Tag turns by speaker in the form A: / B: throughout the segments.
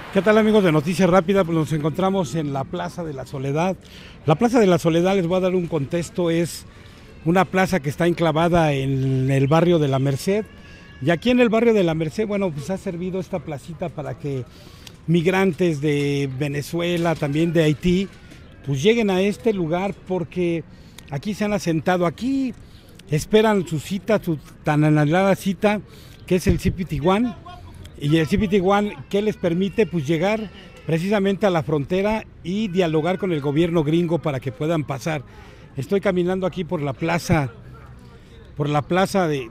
A: ¿Qué tal, amigos de Noticias Rápida? Pues nos encontramos en la Plaza de la Soledad. La Plaza de la Soledad, les voy a dar un contexto, es una plaza que está enclavada en el barrio de la Merced. Y aquí en el barrio de la Merced, bueno, pues ha servido esta placita para que migrantes de Venezuela, también de Haití, pues lleguen a este lugar porque aquí se han asentado, aquí esperan su cita, su tan anhelada cita, que es el CPT-1. Y el CPT-1 que les permite pues llegar precisamente a la frontera y dialogar con el gobierno gringo para que puedan pasar. Estoy caminando aquí por la plaza de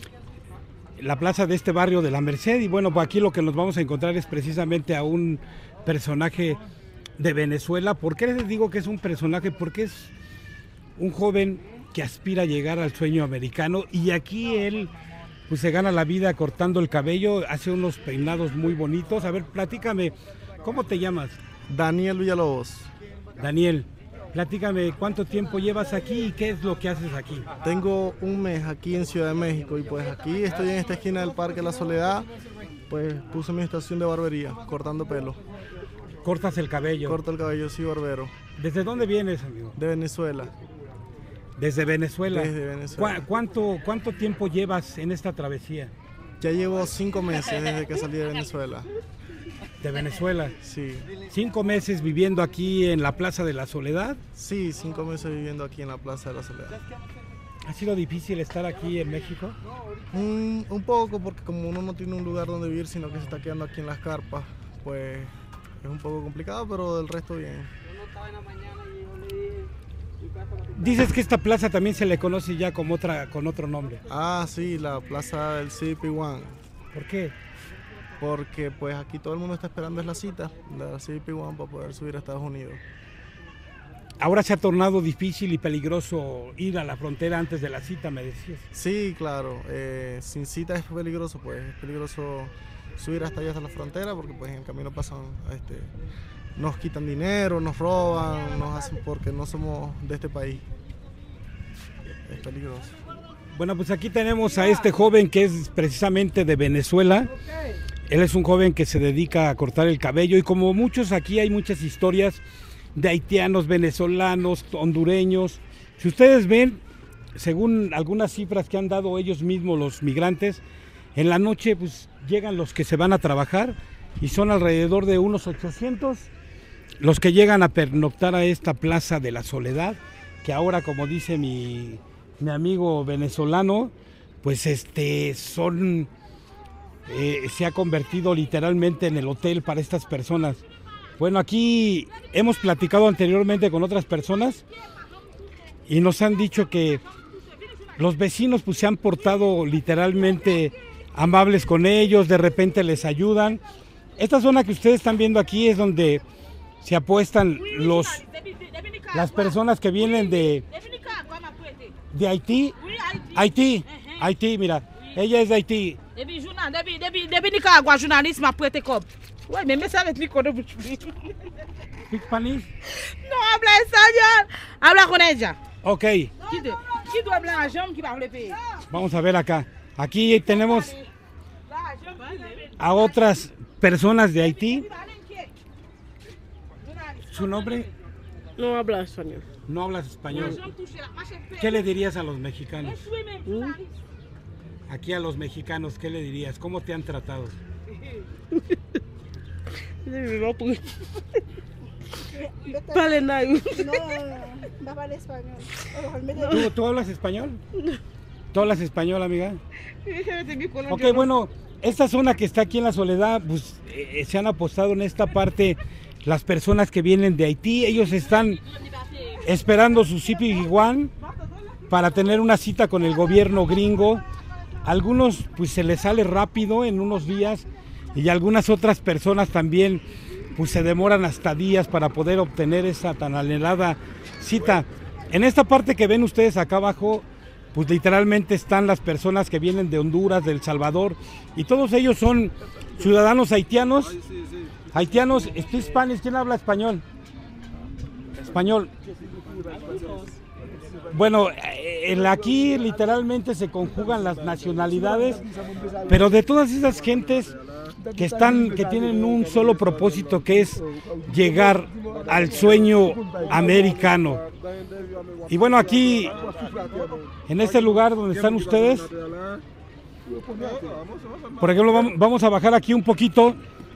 A: este barrio de la Merced, y bueno, pues aquí lo que nos vamos a encontrar es precisamente a un personaje de Venezuela. ¿Por qué les digo que es un personaje? Porque es un joven que aspira a llegar al sueño americano, y aquí él pues se gana la vida cortando el cabello, hace unos peinados muy bonitos. A ver, platícame, ¿cómo te llamas?
B: Daniel Villalobos.
A: Daniel, platícame, ¿cuánto tiempo llevas aquí y qué es lo que haces aquí?
B: Tengo un mes aquí en Ciudad de México y pues aquí estoy en esta esquina del Parque La Soledad, pues puse mi estación de barbería, cortando pelo.
A: ¿Cortas el cabello?
B: Corto el cabello, sí, barbero.
A: ¿Desde dónde vienes, amigo?
B: De Venezuela.
A: Desde Venezuela.
B: Desde Venezuela.
A: ¿Cuánto tiempo llevas en esta travesía?
B: Ya llevo 5 meses desde que salí de Venezuela.
A: ¿De Venezuela?
B: Sí.
A: 5 meses viviendo aquí en la Plaza de la Soledad.
B: Sí, 5 meses viviendo aquí en la Plaza de la Soledad.
A: ¿Ha sido difícil estar aquí en México?
B: Un poco, porque como uno no tiene un lugar donde vivir, sino que se está quedando aquí en las carpas, pues es un poco complicado, pero del resto bien.
A: Dices que esta plaza también se le conoce ya con otro nombre.
B: Ah, sí, la Plaza del CP1.
A: ¿Por qué?
B: Porque pues aquí todo el mundo está esperando es la cita de la CP1 para poder subir a Estados Unidos.
A: Ahora se ha tornado difícil y peligroso ir a la frontera antes de la cita, me decías.
B: Sí, claro, sin cita es peligroso, pues es peligroso subir hasta allá, hasta la frontera, porque pues en el camino pasan, nos quitan dinero, nos roban, nos hacen porque no somos de este país. Es peligroso.
A: Bueno, pues aquí tenemos a este joven que es precisamente de Venezuela. Él es un joven que se dedica a cortar el cabello, y como muchos aquí hay muchas historias de haitianos, venezolanos, hondureños. Si ustedes ven, según algunas cifras que han dado ellos mismos los migrantes, en la noche pues llegan los que se van a trabajar y son alrededor de unos 800 los que llegan a pernoctar a esta Plaza de la Soledad, que ahora, como dice mi amigo venezolano, pues se ha convertido literalmente en el hotel para estas personas. Bueno, aquí hemos platicado anteriormente con otras personas y nos han dicho que los vecinos pues se han portado literalmente amables con ellos, de repente les ayudan. Esta zona que ustedes están viendo aquí es donde se apuestan las personas que vienen de Haití. Haití, mira, ella es de Haití.
C: De Nicaragua, jornalista me prete cob. Ouais, mais ça avec lui qu'on a
A: ¿Speak Spanish?
C: No habla español. Habla con ella.
A: Ok.
C: Qui doit hablar jambe qui va le payer.
A: Vamos a ver acá. Aquí tenemos a otras personas de Haití. ¿Su nombre?
D: No habla español.
A: No hablas español. ¿Qué le dirías a los mexicanos? Aquí a los mexicanos, ¿qué le dirías? ¿Cómo te han tratado?
D: Vale, nada.
E: No habla español.
A: ¿Tú hablas español? ¿Tú hablas español, amiga? Ok, bueno, esta zona que está aquí en la Soledad, pues se han apostado en esta parte las personas que vienen de Haití. Ellos están esperando su CPT-1 para tener una cita con el gobierno gringo. Algunos pues se les sale rápido en unos días, y algunas otras personas también pues se demoran hasta días para poder obtener esa tan anhelada cita. En esta parte que ven ustedes acá abajo, pues literalmente están las personas que vienen de Honduras, de El Salvador, y todos ellos son ciudadanos haitianos. Haitianos, ¿speak Spanish? ¿Quién habla español? Español. Bueno, aquí literalmente se conjugan las nacionalidades, pero de todas esas gentes que tienen un solo propósito, que es llegar al sueño americano. Y bueno, aquí, en este lugar donde están ustedes, por ejemplo, vamos a bajar aquí un poquito.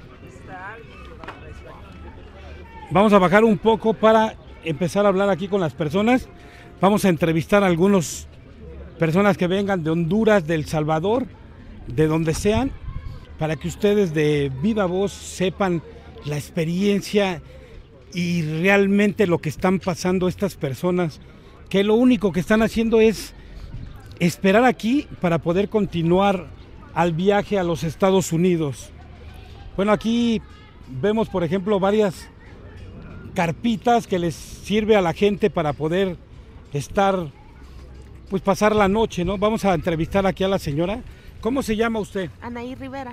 A: Vamos a bajar un poco para empezar a hablar aquí con las personas. Vamos a entrevistar a algunas personas que vengan de Honduras, de El Salvador, de donde sean, para que ustedes de viva voz sepan la experiencia y realmente lo que están pasando estas personas, que lo único que están haciendo es esperar aquí para poder continuar al viaje a los Estados Unidos. Bueno, aquí vemos, por ejemplo, varias carpitas que les sirve a la gente para poder estar, pues pasar la noche, ¿no? Vamos a entrevistar aquí a la señora. ¿Cómo se llama usted?
F: Anaí Rivera.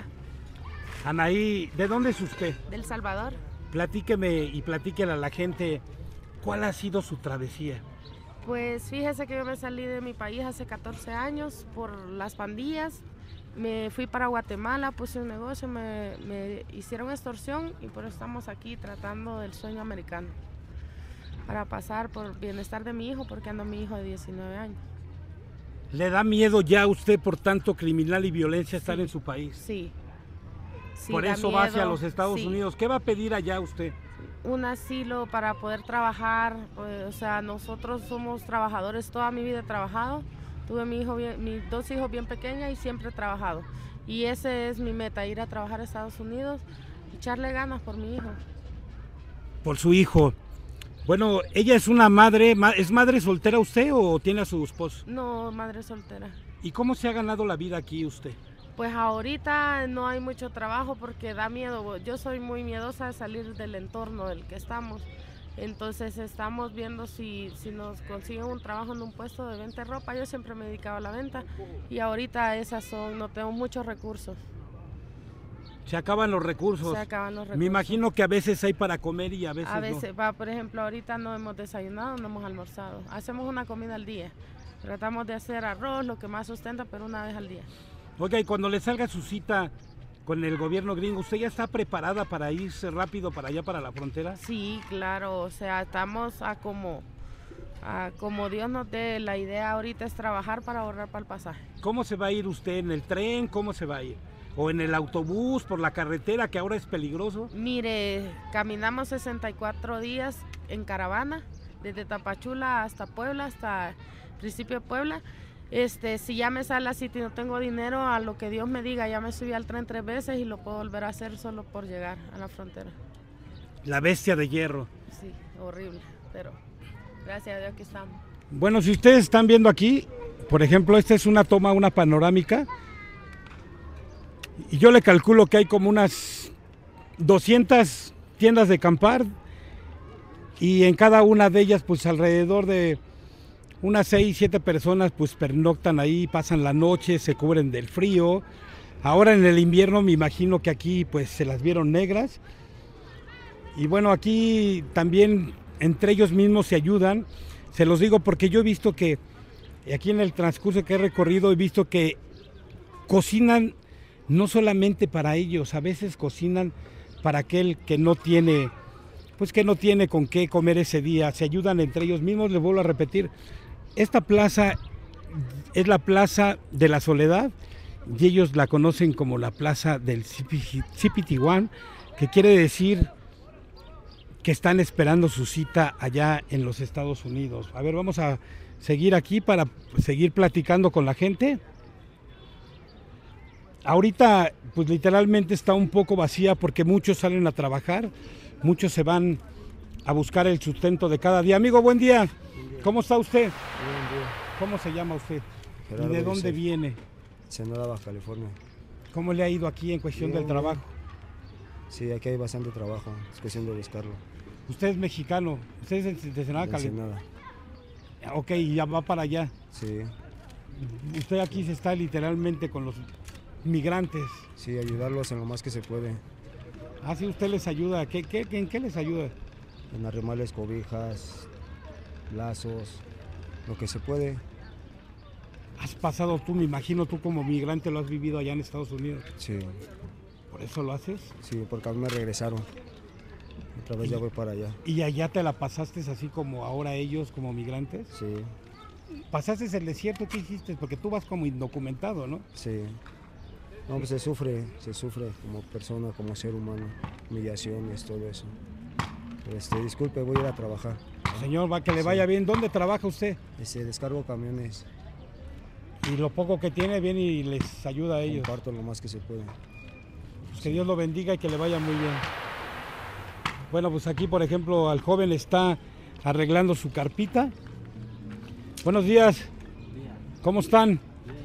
A: Anaí, ¿de dónde es usted?
F: Del Salvador.
A: Platíqueme y platíquele a la gente cuál ha sido su travesía.
F: Pues fíjese que yo me salí de mi país hace 14 años por las pandillas. Me fui para Guatemala, puse un negocio, me hicieron extorsión y por eso estamos aquí tratando del sueño americano. Para pasar por bienestar de mi hijo, porque ando mi hijo de 19 años.
A: ¿Le da miedo ya a usted por tanto criminal y violencia estar en su país?
F: Sí.
A: Por eso va hacia los Estados Unidos. ¿Qué va a pedir allá usted?
F: Un asilo para poder trabajar, o sea, nosotros somos trabajadores, toda mi vida he trabajado. Tuve mis 2 hijos bien pequeños y siempre he trabajado. Y ese es mi meta, ir a trabajar a Estados Unidos, echarle ganas por mi hijo.
A: Por su hijo. Bueno, ella es una madre, ¿es madre soltera usted o tiene a su esposo?
F: No, madre soltera.
A: ¿Y cómo se ha ganado la vida aquí usted?
F: Pues ahorita no hay mucho trabajo porque da miedo. Yo soy muy miedosa de salir del entorno del que estamos. Entonces estamos viendo si nos consiguen un trabajo en un puesto de venta de ropa. Yo siempre me dedicaba a la venta y ahorita no tengo muchos recursos.
A: Se acaban los recursos.
F: Se acaban los recursos.
A: Me imagino que a veces hay para comer y a veces no.
F: Por ejemplo, ahorita no hemos desayunado, no hemos almorzado. Hacemos una comida al día. Tratamos de hacer arroz, lo que más sustenta, pero una vez al día.
A: Oiga, y cuando le salga su cita con el gobierno gringo, ¿usted ya está preparada para irse rápido para allá, para la frontera?
F: Sí, claro, o sea, estamos a como Dios nos dé. La idea ahorita es trabajar para ahorrar para el pasaje.
A: ¿Cómo se va a ir usted? ¿En el tren? ¿Cómo se va a ir? ¿O en el autobús, por la carretera, que ahora es peligroso?
F: Mire, caminamos 64 días en caravana, desde Tapachula hasta Puebla, hasta el principio de Puebla. Si ya me sale así y no tengo dinero, a lo que Dios me diga, ya me subí al tren 3 veces y lo puedo volver a hacer solo por llegar a la frontera.
A: La bestia de hierro.
F: Sí, horrible, pero gracias a Dios que estamos.
A: Bueno, si ustedes están viendo aquí, por ejemplo, esta es una panorámica, y yo le calculo que hay como unas 200 tiendas de acampar, y en cada una de ellas, pues alrededor de unas 6, 7 personas pues pernoctan ahí, pasan la noche, se cubren del frío. Ahora en el invierno me imagino que aquí pues se las vieron negras. Y bueno, aquí también entre ellos mismos se ayudan. Se los digo porque yo he visto que aquí en el transcurso que he recorrido he visto que cocinan no solamente para ellos, a veces cocinan para aquel que no tiene, pues que no tiene con qué comer ese día. Se ayudan entre ellos mismos. Les vuelvo a repetir, esta plaza es la Plaza de la Soledad y ellos la conocen como la Plaza del Cipitihuán, que quiere decir que están esperando su cita allá en los Estados Unidos. A ver, vamos a seguir aquí para seguir platicando con la gente. Ahorita pues literalmente está un poco vacía porque muchos salen a trabajar, muchos se van a buscar el sustento de cada día. Amigo, buen día. ¿Cómo está usted?
G: Bien, bien.
A: ¿Cómo se llama usted?
G: Gerardo
A: ¿Y de dónde
G: Yusef.
A: viene?
G: Sonora, Baja California.
A: ¿Cómo le ha ido aquí en cuestión del trabajo?
G: Sí, aquí hay bastante trabajo, es cuestión de buscarlo.
A: Usted es mexicano, usted es de Ensenada,
G: De
A: California.
G: Ensenada.
A: Ok, y ya va para allá.
G: Sí,
A: Usted aquí se está literalmente con los migrantes.
G: sí, ayudarlos en lo más que se puede.
A: Ah, sí, usted les ayuda. ¿En qué les ayuda?
G: En arremarles cobijas, lazos, lo que se puede.
A: Has pasado tú, me imagino, tú como migrante lo has vivido allá en Estados Unidos.
G: Sí,
A: ¿Por eso lo haces?
G: Sí, porque a mí me regresaron. Otra vez ya voy para allá.
A: ¿Y allá te la pasaste así como ahora ellos, como migrantes?
G: Sí,
A: ¿Pasaste el desierto? ¿Qué hiciste? Porque tú vas como indocumentado, ¿no?
G: sí. No, pues se sufre como persona, como ser humano, humillaciones, todo eso. Disculpe, voy a ir a trabajar.
A: Señor, va que le vaya bien. ¿Dónde trabaja usted?
G: Descargo camiones,
A: Y lo poco que tiene, viene y les ayuda a ellos.
G: comparto lo más que se puede.
A: Pues que Dios lo bendiga y que le vaya muy bien. Bueno, pues aquí, por ejemplo, al joven está arreglando su carpita. Buenos días. ¿Cómo están?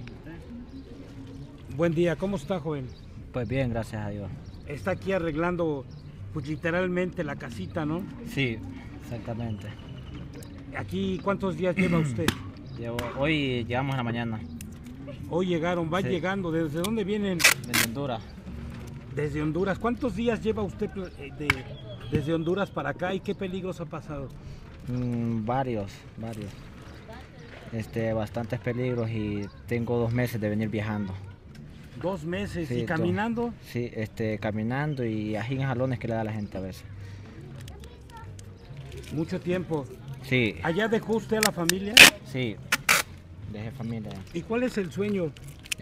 A: Buen día. ¿Cómo está, joven?
H: Pues bien, gracias a Dios.
A: Está aquí arreglando, pues literalmente la casita, ¿no?
H: Sí, exactamente.
A: Aquí, ¿cuántos días lleva usted?
H: Hoy llegamos a la mañana.
A: Hoy llegaron, va
H: Sí.
A: llegando. ¿Desde dónde vienen?
H: Desde Honduras.
A: Desde Honduras. ¿Cuántos días lleva usted desde Honduras para acá y qué peligros ha pasado?
H: Varios. Bastantes peligros y tengo 2 meses de venir viajando.
A: 2 meses.
H: Sí,
A: ¿Y caminando?
H: Sí, caminando y ají en jalones que le da a la gente a veces.
A: Mucho tiempo.
H: Sí,
A: ¿Allá dejó usted a la familia?
H: sí, dejé familia.
A: ¿Y cuál es el sueño?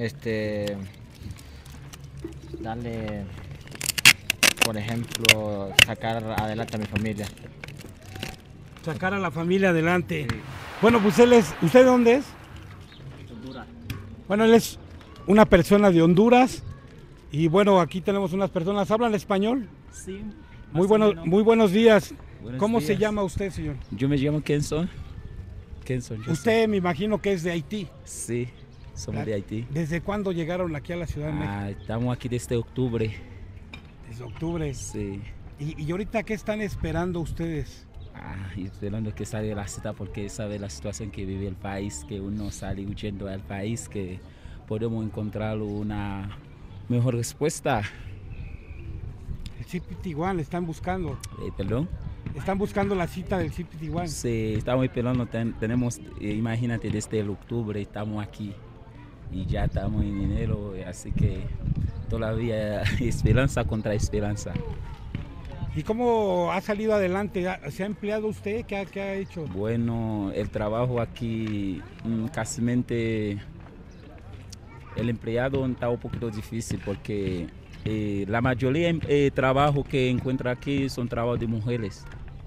H: Darle, por ejemplo, sacar adelante a mi familia.
A: Sacar a la familia adelante.
H: Sí.
A: Bueno, pues ¿usted de dónde es?
H: Honduras.
A: Bueno, él es una persona de Honduras y bueno, aquí tenemos unas personas, ¿hablan español?
I: Sí.
A: Muy buenos días.
I: Buenos
A: ¿Cómo se
I: días.
A: llama usted, señor?
I: Yo me llamo Kenson. José.
A: Usted me imagino que es de Haití.
I: Sí, somos de Haití.
A: ¿Desde cuándo llegaron aquí a la Ciudad de México?
I: Estamos aquí desde octubre.
A: Desde octubre.
I: Sí.
A: ¿Y ahorita qué están esperando ustedes?
I: Y esperando que salga la cita porque sabe la situación que vive el país, que uno sale huyendo del país, que podemos encontrar una mejor respuesta.
A: El CPT-1 están buscando.
I: ¿Perdón?
A: Están buscando la cita del CPT-1.
I: Sí, estamos esperando, tenemos, imagínate, desde el octubre estamos aquí y ya estamos en enero, así que todavía esperanza contra esperanza.
A: ¿Y cómo ha salido adelante? ¿Se ha empleado usted? ¿Qué ha hecho?
I: Bueno, el trabajo aquí casi el empleado está un poquito difícil porque la mayoría de trabajo que encuentra aquí son trabajos de mujeres.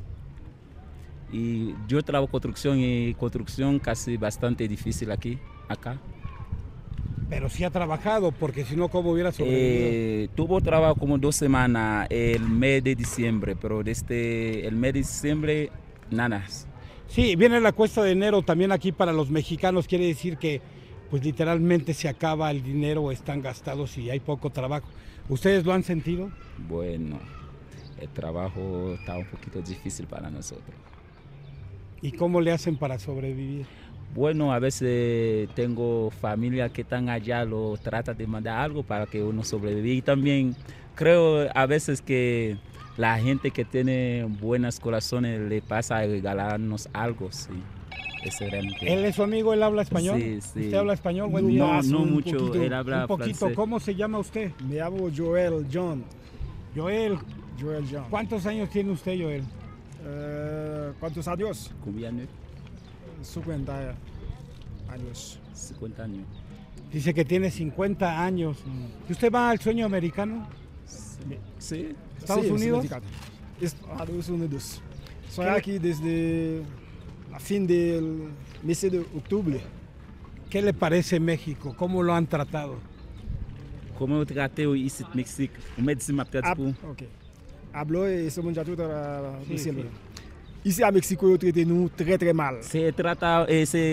I: Y yo trabajo construcción y construcción casi bastante difícil acá.
A: Pero sí ha trabajado, porque si no, ¿cómo hubiera sobrevivido?
I: Tuvo trabajo como 2 semanas el mes de diciembre, pero desde el mes de diciembre, nada.
A: Sí, viene la cuesta de enero también aquí para los mexicanos, quiere decir que pues literalmente se acaba el dinero, están gastados y hay poco trabajo. ¿Ustedes lo han sentido?
I: Bueno, el trabajo está un poquito difícil para nosotros.
A: ¿Y cómo le hacen para sobrevivir?
I: Bueno, a veces tengo familia que están allá, lo trata de mandar algo para que uno sobreviva. Y también creo a veces que la gente que tiene buenos corazones le pasa a regalarnos algo, sí.
A: ¿Él es su amigo? ¿Él habla español?
I: Sí, sí.
A: ¿Usted habla español? Buen día.
I: No mucho,
A: poquito,
I: él habla
A: un poquito.
I: francés.
A: ¿Cómo se llama usted?
J: Me llamo Joel John.
A: Joel.
J: Joel John.
A: ¿Cuántos años tiene usted, Joel?
J: ¿Cuántos años?
I: ¿Cuántos años?
J: 50 años.
I: 50 años.
A: Dice que tiene 50 años. ¿Y usted va al sueño americano?
I: Sí.
A: ¿Estados Unidos?
J: Estados Unidos. Soy aquí desde a fin del mes de octubre.
A: ¿Qué le parece México? ¿Cómo lo han tratado?
I: ¿Cómo yo traté ici en México? Me dice ma
J: Ok. Hablo ese muchacho diciendo. Ici à Mexico, yo traité nous très mal.
I: Se trata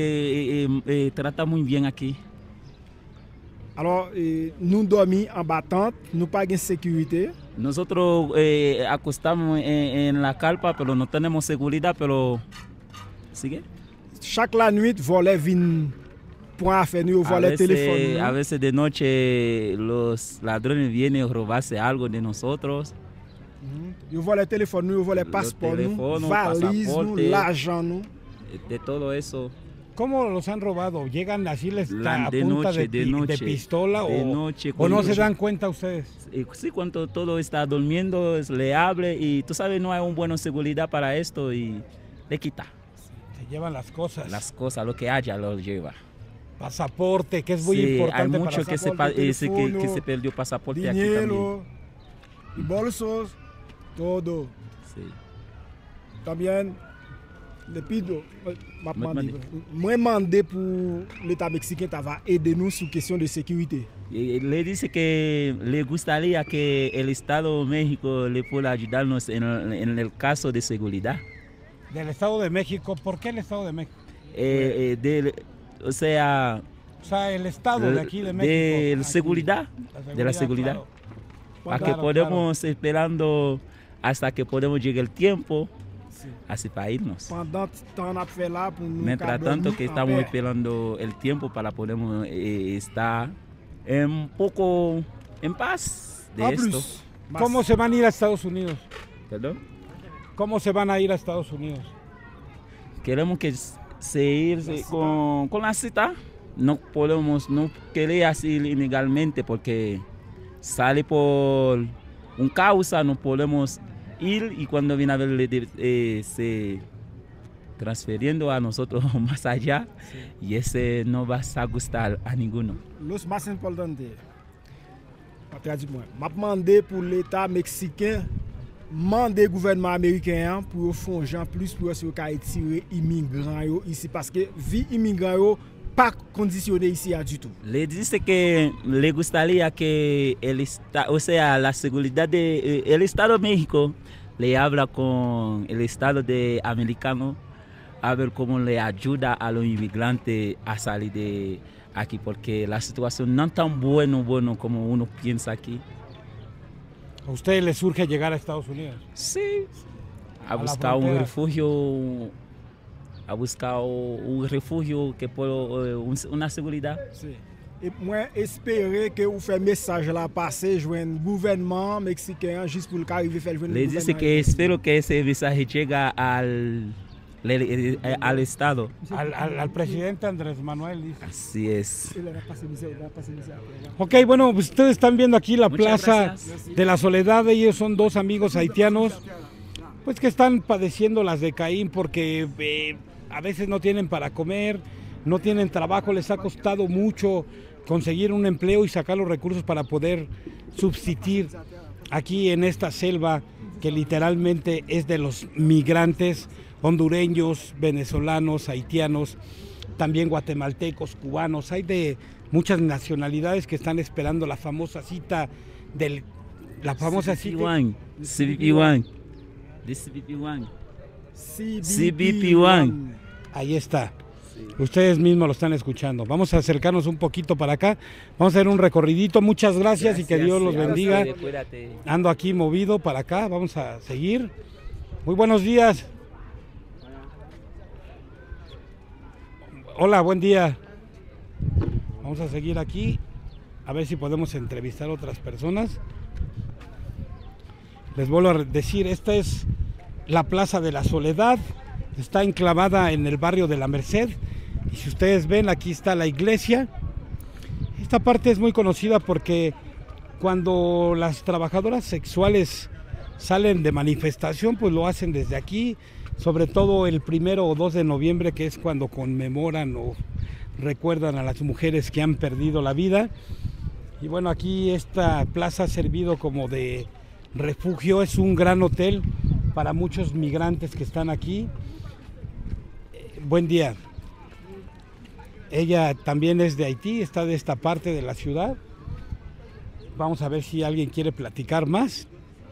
I: muy bien aquí.
J: Alors, nous dormimos en battante, nous pas de sécurité.
I: Nosotros acostamos en la carpa, pero no tenemos seguridad, pero sigue.
J: Chaque la nuit, voler viennent pour faire nous voler le téléphone.
I: A veces de noche los ladrones vienen a robarse algo de nosotros.
J: Yo volé le téléphone, yo volé le passeport, valise, l'argent.
I: De todo eso.
A: ¿Cómo los han robado? ¿Llegan así les a
I: de
A: punta
I: noche,
A: de pistola
I: de
A: o,
I: noche,
A: o no
I: cuando-
A: se dan cuenta ustedes?
I: Sí, cuando todo está durmiendo, le hable y tú sabes, no hay un buena seguridad para esto y le quita.
A: Se llevan las cosas.
I: Las cosas, lo que haya, lo lleva.
A: Pasaporte, que es muy
I: Sí,
A: importante.
I: hay mucho que se,
J: pasaporte,
I: ese que
J: teléfono,
I: se perdió pasaporte aquí también.
J: dinero, bolsos, todo.
I: Sí.
J: También le pido,
I: Mandé.
J: moi mandé pour l'État mexicain va aider nous sur question de sécurité.
I: Y le dice que le gustaría que el Estado de México le pueda ayudarnos en el caso de seguridad.
A: Del Estado de México, ¿por qué el Estado de México?
I: O sea,
A: O sea, el Estado de aquí de México.
I: de
A: aquí.
I: seguridad, de la seguridad.
A: Claro.
I: Para que
A: Claro,
I: podamos esperando hasta que podamos llegar el tiempo,
J: Sí.
I: así para irnos.
J: Pendant temps a fait là pour nous
I: Mientras tanto que estamos esperando el tiempo para poder estar un poco en paz de esto.
A: ¿Cómo se van a ir a Estados Unidos?
I: ¿Perdón?
A: ¿Cómo se van a ir a Estados Unidos?
I: Queremos que se irse con la cita. No podemos, no querer ir ilegalmente porque sale por un causa, no podemos ir y cuando viene a ver se transfiriendo a nosotros más allá y ese no va a gustar a ninguno.
J: Los más importante, m'a demandé pour l'État mexicain, mandé gouvernement américain pour faire gens plus pour se tirer immigrants yo ici parce que vie immigrants yo pas conditionné ici à du tout.
I: Le dice que le gustaría que o sea, la seguridad de el Estado de México le habla con el Estado de americano a ver cómo le ayuda a los inmigrantes a salir de aquí porque la situación no es tan bueno como uno piensa aquí.
A: ¿A ustedes les surge llegar a Estados Unidos?
I: Sí. A
A: la
I: buscar un
A: frontera.
I: refugio, que pueda una seguridad.
J: Sí. Et moi espérer que vous faites message là passer joindre gouvernement mexicain juste pour arriver faire joindre.
I: Le dice que espero que ese mensaje llegue al Estado.
A: Al presidente Andrés Manuel. Dice.
I: Así es.
A: Ok, bueno, pues ustedes están viendo aquí la
I: Muchas
A: plaza
I: gracias.
A: de la Soledad. Ellos son dos amigos haitianos, pues que están padeciendo las de Caín porque a veces no tienen para comer, no tienen trabajo, les ha costado mucho conseguir un empleo y sacar los recursos para poder subsistir aquí en esta selva que literalmente es de los migrantes hondureños, venezolanos, haitianos, también guatemaltecos, cubanos. Hay de muchas nacionalidades que están esperando la famosa cita del
I: CBP1.
J: CBP1.
A: Ahí está. Ustedes mismos lo están escuchando. Vamos a acercarnos un poquito para acá. Vamos a hacer un recorridito. Muchas gracias y que Dios los bendiga. Ando aquí movido para acá. Vamos a seguir. Muy buenos días. Hola, buen día. Vamos a seguir aquí. A ver si podemos entrevistar a otras personas. Les vuelvo a decir, esta es la Plaza de la Soledad. Está enclavada en el barrio de La Merced. Y si ustedes ven, aquí está la iglesia. Esta parte es muy conocida porque cuando las trabajadoras sexuales salen de manifestación, pues lo hacen desde aquí, sobre todo el 1 o 2 de noviembre, que es cuando conmemoran o recuerdan a las mujeres que han perdido la vida. Y bueno, aquí esta plaza ha servido como de refugio, es un gran hotel para muchos migrantes que están aquí. Buen día. Ella también es de Haití, está de esta parte de la ciudad. Vamos a ver si alguien quiere platicar más.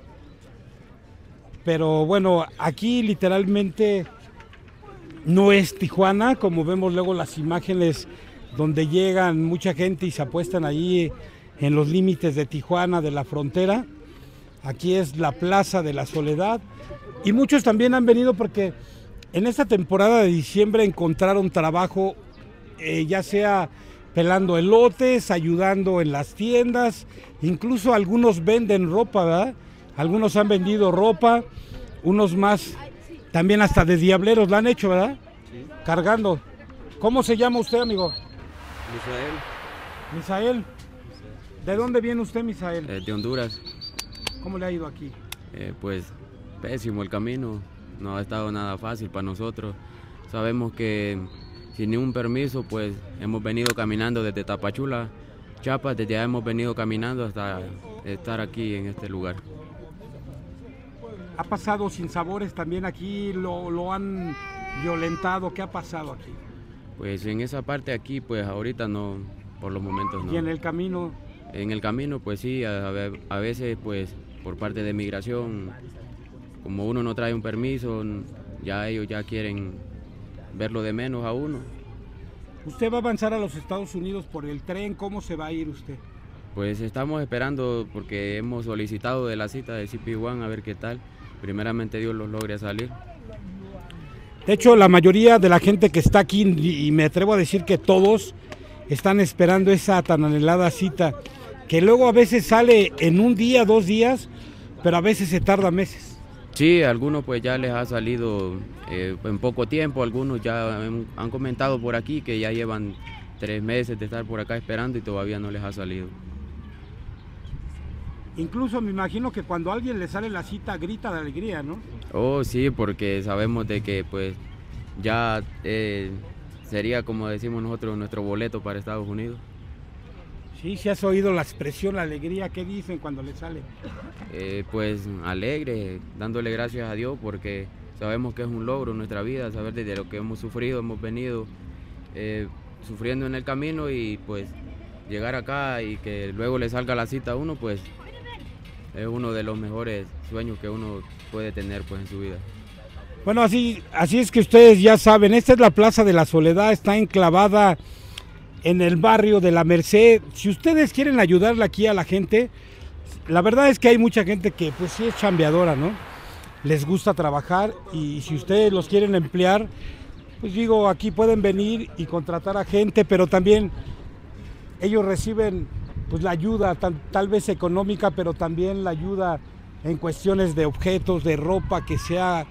A: Pero bueno, aquí literalmente no es Tijuana, como vemos luego las imágenes donde llegan mucha gente y se apuestan allí en los límites de Tijuana, de la frontera. Aquí es la Plaza de la Soledad. Y muchos también han venido porque en esta temporada de diciembre encontraron trabajo, ya sea pelando elotes, ayudando en las tiendas, incluso algunos venden ropa, ¿verdad? Algunos han vendido ropa, unos más también hasta de diableros la han hecho, ¿verdad? Sí. Cargando. ¿Cómo se llama usted, amigo?
K: Misael.
A: Misael. ¿De dónde viene usted, Misael?
K: De Honduras.
A: ¿Cómo le ha ido aquí?
K: Pues pésimo el camino, no ha estado nada fácil para nosotros. Sabemos que sin ningún permiso, pues hemos venido caminando desde Tapachula, Chiapas, desde allá hemos venido caminando hasta estar aquí en este lugar.
A: ¿Ha pasado sinsabores también aquí? ¿Lo han violentado? ¿Qué ha pasado aquí?
K: Pues en esa parte aquí, pues ahorita no, por los momentos no.
A: ¿Y en el camino?
K: En el camino, pues sí, a veces, pues por parte de migración, como uno no trae un permiso, ya ellos ya quieren verlo de menos a uno.
A: ¿Usted va a avanzar a los Estados Unidos por el tren? ¿Cómo se va a ir usted?
K: Pues estamos esperando porque hemos solicitado de la cita de CP1 a ver qué tal. Primeramente Dios los logre salir.
A: De hecho, la mayoría de la gente que está aquí, y me atrevo a decir que todos, están esperando esa tan anhelada cita, que luego a veces sale en un día, 2 días, pero a veces se tarda meses.
K: Sí, algunos pues ya les ha salido en poco tiempo, algunos ya han comentado por aquí que ya llevan 3 meses de estar por acá esperando y todavía no les ha salido.
A: Incluso me imagino que cuando a alguien le sale la cita grita de alegría, ¿no?
K: Oh, sí, porque sabemos de que pues ya sería, como decimos nosotros, nuestro boleto para Estados Unidos.
A: Sí, si has oído la expresión, la alegría, ¿qué dicen cuando le sale?
K: Pues alegre, dándole gracias a Dios porque sabemos que es un logro en nuestra vida, saber desde lo que hemos sufrido, hemos venido sufriendo en el camino y pues llegar acá y que luego le salga la cita a uno, pues es uno de los mejores sueños que uno puede tener pues en su vida.
A: Bueno, así es que ustedes ya saben, esta es la Plaza de la Soledad, está enclavada en el barrio de La Merced. Si ustedes quieren ayudarle aquí a la gente, la verdad es que hay mucha gente que pues sí es chambeadora, ¿no? Les gusta trabajar y si ustedes los quieren emplear, pues digo, aquí pueden venir y contratar a gente, pero también ellos reciben pues la ayuda tal vez económica, pero también la ayuda en cuestiones de objetos, de ropa, que sea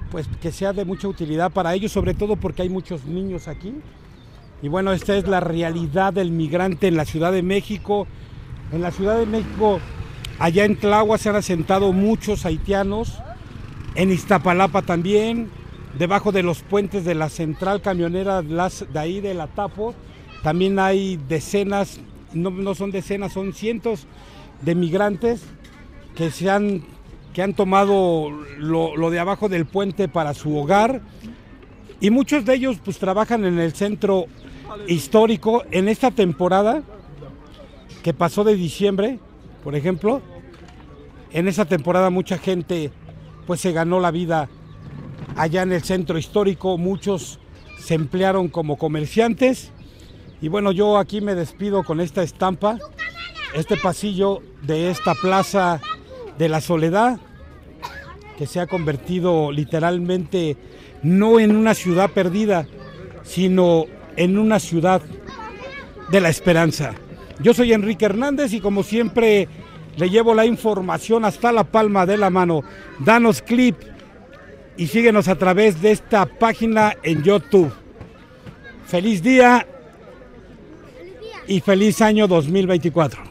A: de mucha utilidad para ellos, sobre todo porque hay muchos niños aquí. Y bueno, esta es la realidad del migrante en la Ciudad de México. En la Ciudad de México, allá en Tláhuac se han asentado muchos haitianos, en Iztapalapa también, debajo de los puentes de la central camionera de ahí de la Tapo, también hay decenas, no son decenas, son cientos de migrantes que han tomado lo de abajo del puente para su hogar, y muchos de ellos pues trabajan en el centro histórico. En esta temporada que pasó de diciembre, por ejemplo, en esa temporada mucha gente pues se ganó la vida allá en el centro histórico, muchos se emplearon como comerciantes. Y bueno, yo aquí me despido con esta estampa, este pasillo de esta Plaza de la Soledad, que se ha convertido literalmente no en una ciudad perdida, sino en una ciudad de la esperanza. Yo soy Enrique Hernández y como siempre le llevo la información hasta la palma de la mano. Danos clip y síguenos a través de esta página en YouTube. Feliz día y feliz año 2024.